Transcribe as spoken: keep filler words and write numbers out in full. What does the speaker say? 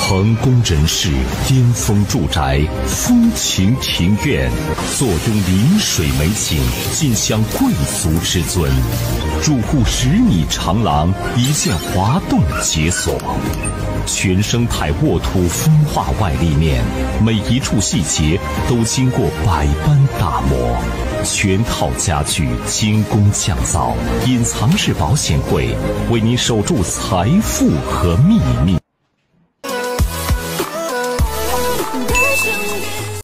成功人士，巅峰住宅，风情庭院，坐拥临水美景，尽享贵族之尊。住户十米长廊，一键滑动解锁。全生态沃土风化外立面，每一处细节都经过百般打磨。全套家具精工匠造，隐藏式保险柜为您守住财富和秘密。